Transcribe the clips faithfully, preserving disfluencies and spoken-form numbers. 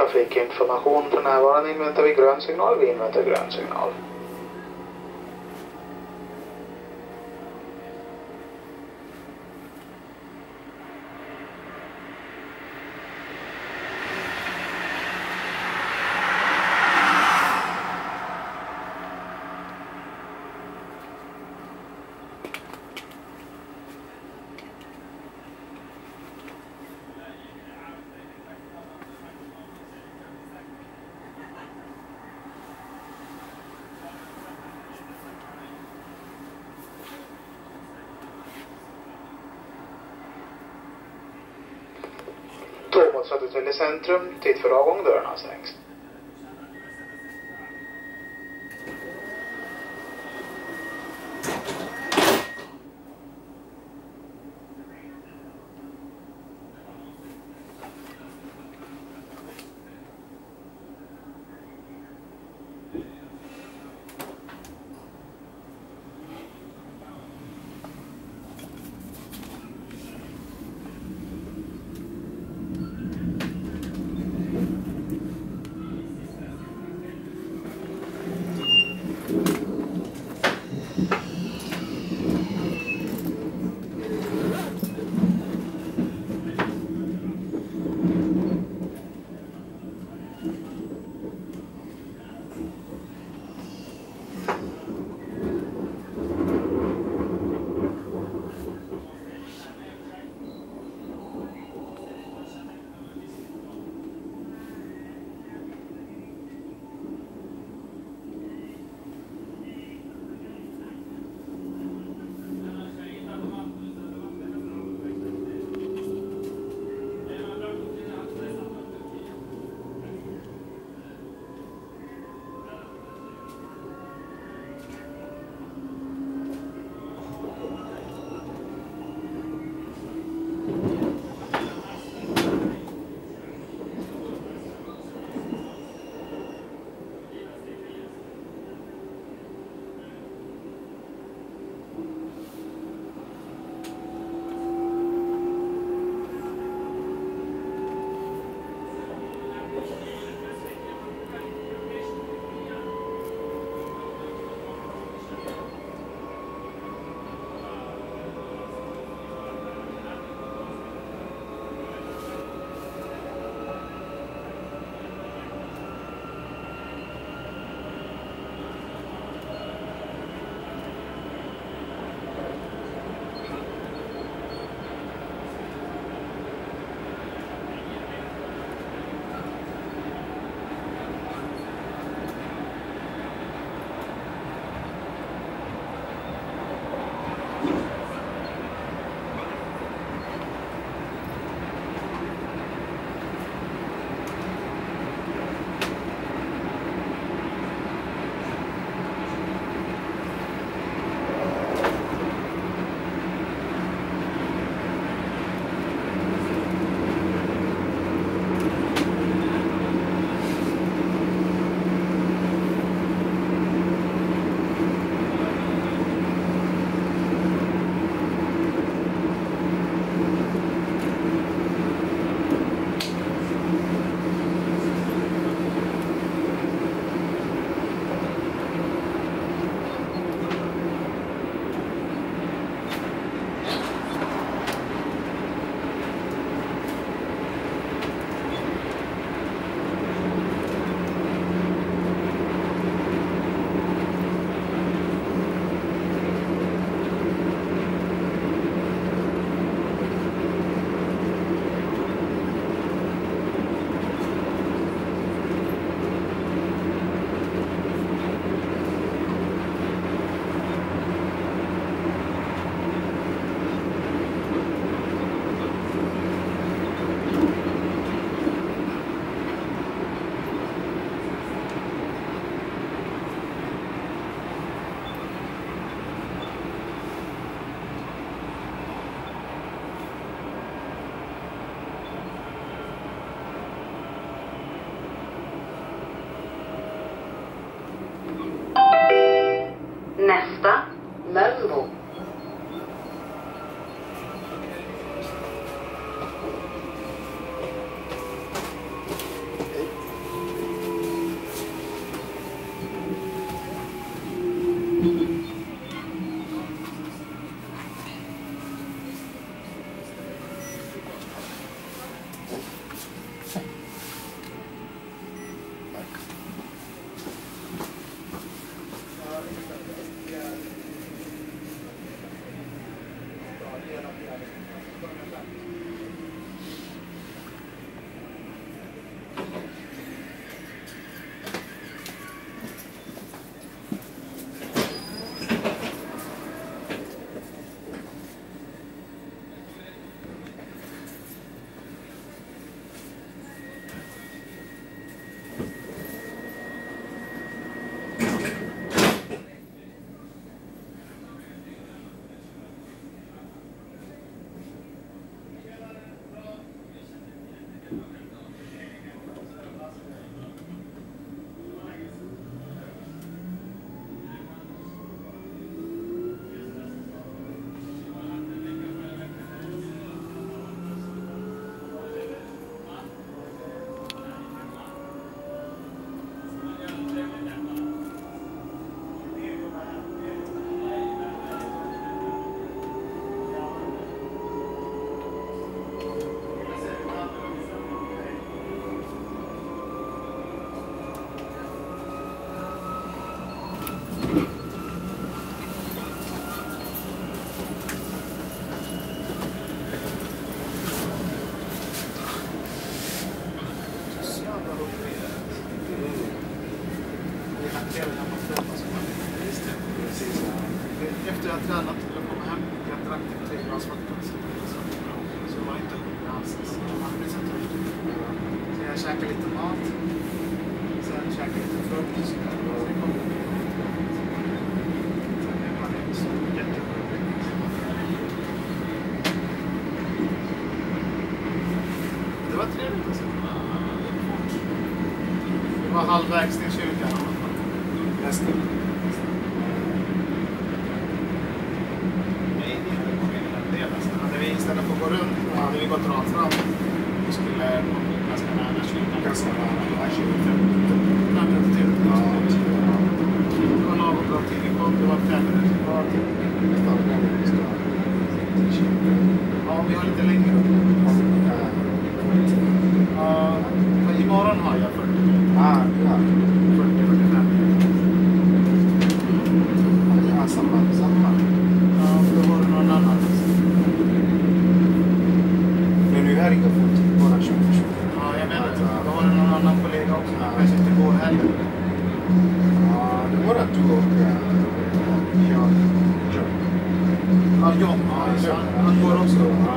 Trafikinformation för närvarande inväntar vi grön signal. Vi inväntar grön signal. Tåg mot Södertälje centrum, tid för avgång, dörrarna stängs. var svart. Så det var inte hungrig alls. Man blir så törstig. Så jag käkade lite mat. Sen käkade lite frukt. Sen kom det. Sen är man inte så jättehungrig. Det var trevligt alltså. Det var halvvägs till kyrkan. Nästan. Hade vi istället för att gå runt hade vi gått rakt fram. Vi skulle ganska nära kyrkan. Ganska nära kyrkan. Fram till det. Det var lagom bra tid. Det var fem minuter kvar till. Ja, vi har lite längre upp. Ja, imorgon har jag fyrtio minuter. Ah, ja. fyrtio till fyrtiofem minuter. Ja, samma, samma. Ja, då har du någon annan. Men nu är det inga fot, bara tjugo tjugo. Ja, jag menar det. Då har du någon annan kollega också. Ja. Kanske inte går heller. Ja, det var att du och jag. John. Ja, John. Ja, han går också. Ja,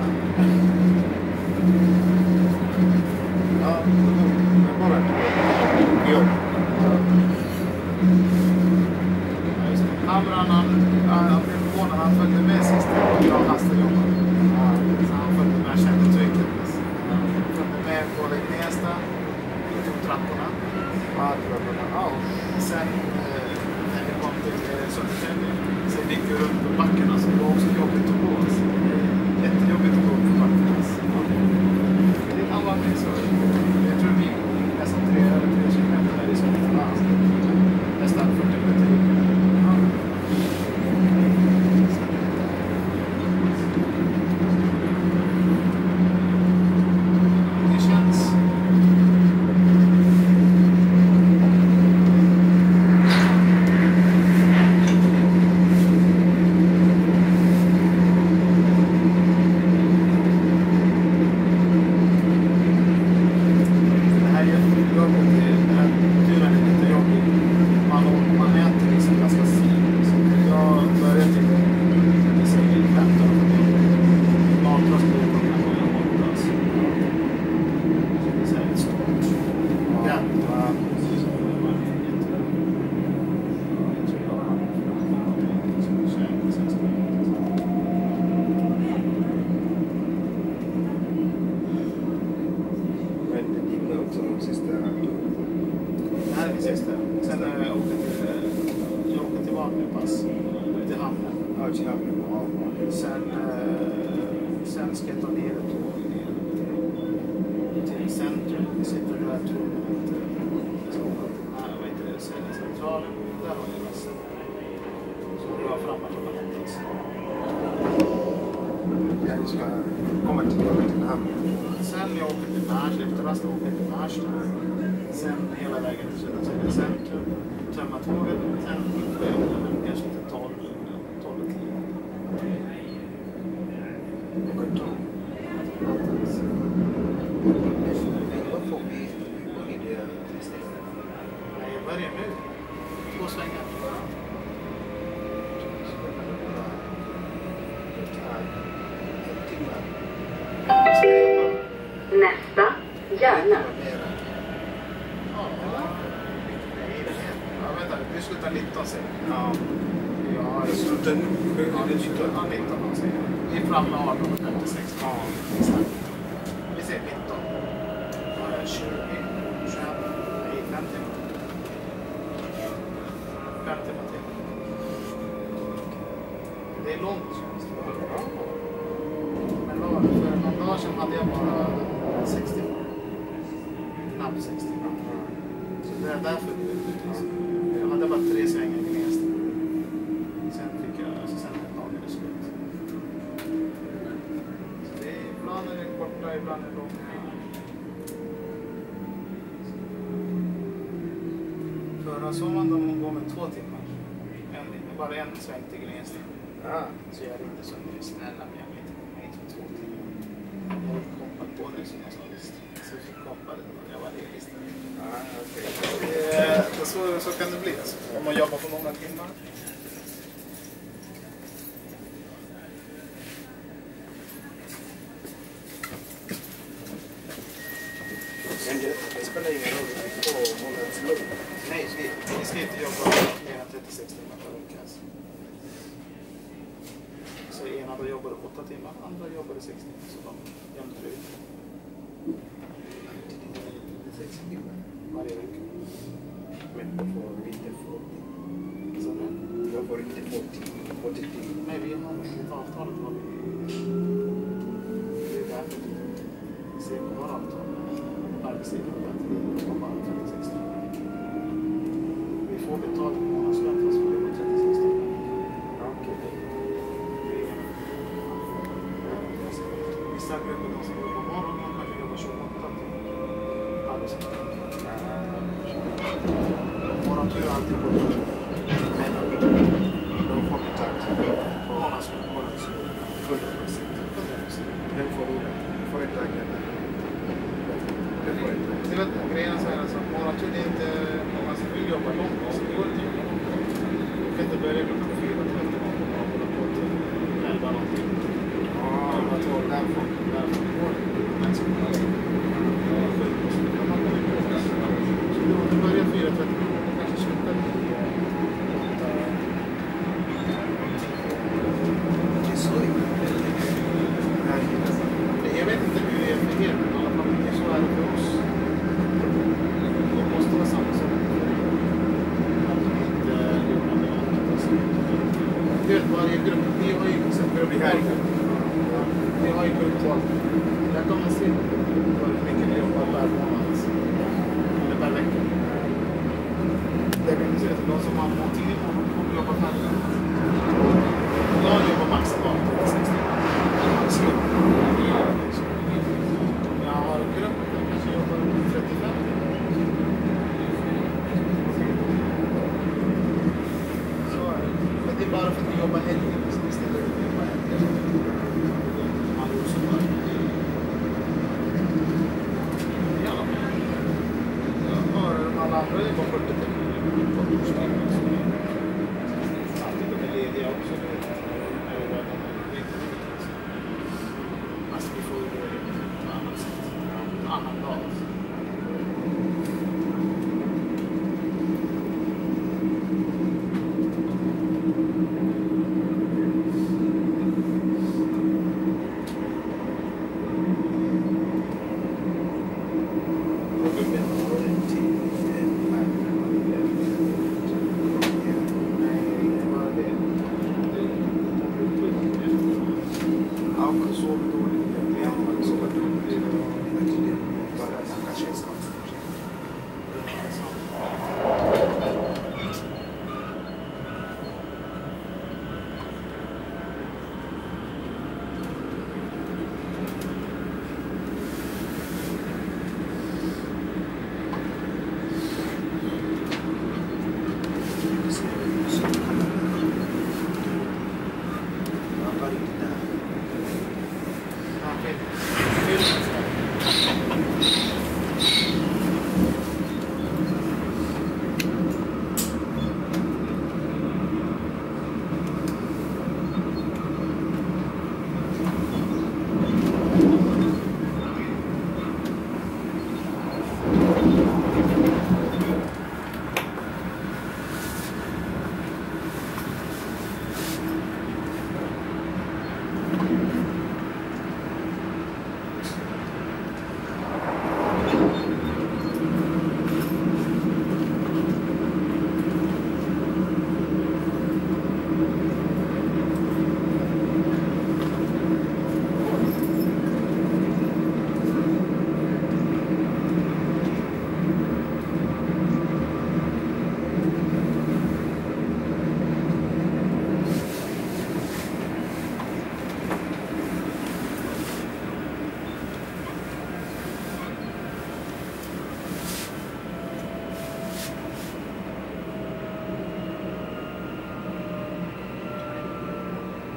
ja det var att du och jag. Kamran, han, han blev förvånad. Han följde med sist och jag hastade jobbat. Så han följde med, kände trycket. Han följde med på Gnesta. Vi tog trapporna. Ja, trapporna. Ja. Sen eh, när vi kom till eh, Södertälje. Sen gick vi runt på backarna. Så det var också jobbigt att gå. Så det är jättejobbigt att gå på backarna. Det kan vara med så. Jag tror vi nästan tre eller tre kilometer där i Södertälje. Nästan fyrtio minuter. Sen, eh, sen ska jag ta ner ett tåg ner till centrum. Vi sitter där två minuter. Så här, vad heter det? Centralen. Där har vi oss. Så vi var framme klockan åtta. Ja, vi ska komma tillbaka till hamnen. Sen jag åker till Märsta, efter rasten åker till Märsta. Sen hela vägen till Södertälje centrum. Tömma tåget. Sen kanske inte tolv, tolv och tio. Vad får vi i det? Nej, jag börjar nu. Två svängar. Nästa, gärna. Ja, vänta, vi slutar nitton säger Ja. Ja, Jag slutar nu. Ja, det slutar nitton säger vi är framme arton och femtiosex. Ja. Vi ser nitton. tjugo, tjugoett, nej, femtio. femtio till. Det är långt känns det. Men då, för någon dag sedan hade jag bara sextio. Knappt sextio. Så det är därför jag hade bara tre svängar i Gnesta. Sen fick jag, så sen dagen är slut. Så det är, ibland är det korta, ibland är det långa. Förra sommaren de går med två timmar. En, bara en sväng till Gnesta. Ja. Så jag ringde så nu snälla men jag vet inte, jag inte två timmar. Jag har koppat på det som jag sa visst. Så jag fick koppa det och jag var realist. Ja, okej. Okay. Så, så kan det bli alltså. Om man jobbar för många timmar. Nej, vi, vi ska inte jobba mer än trettiosex timmar per vecka. Alltså. Så ena då jobbade åtta timmar, andra jobbade sex timmar. Så de jämnar ut. sex timmar. Varje vecka. Men då får vi inte fyrtio. Så nu? Då får inte fyrtio. fyrtio timmar. Nej, vi har inget avtalet vad vi... Det är därför vi ser på våra avtal. Arbetsgivare på att vi jobbar bara trettiosex timmar. Vi får betalt på månadslön fast vi jobbar trettiosex timmar. Okej. Vissa grupper de som jobbar morgon och kanske jobbar tjugoåtta timmar. Arbetsgivare. Våran tur är alltid på det. Men de får betalt på månadslön. hundra procent. Den får vi företagen. Det vet jag, grejen är så här, alltså, våran tur är inte många som vill jobba långt, så det går inte att jobba långt. Du kan inte börja klockan fyra till efter någon och hålla på till elva någonting. Ja, elva, tolv, därför därför går det. Men så kan man så kan man gå in på det. Så du börjar fyra trettio och kanske slutar i åtta. det är så Jag vet inte hur det är för er, men i alla fall det är så är det för oss. Det måste vara samma sak. Att vi inte jobbar med annat. Du vet, varje grupp, vi har ju grupp vi här. Vi har ju grupptal. Där kan man se hur mycket vi jobbar per månad. Eller per vecka. Där kan man se att de som har månad tidigt på dem kommer jobba färre. Jag jobbar maximalt trettiosex timmar. Jag har en grupp där kanske jobbar trettiofem timmar. Så är det. Men det är bara för att vi jobbar helger. Istället för att vi jobbar helger. Man gör så bara. I alla fall. Jag har alla andra jobbar fyrtio timmar. På torsdagen. Alltid de är lediga också. Alltså vi får ju gå på annat sätt. En annan dag.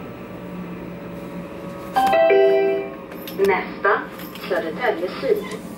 Gnesta, Södertälje Syd.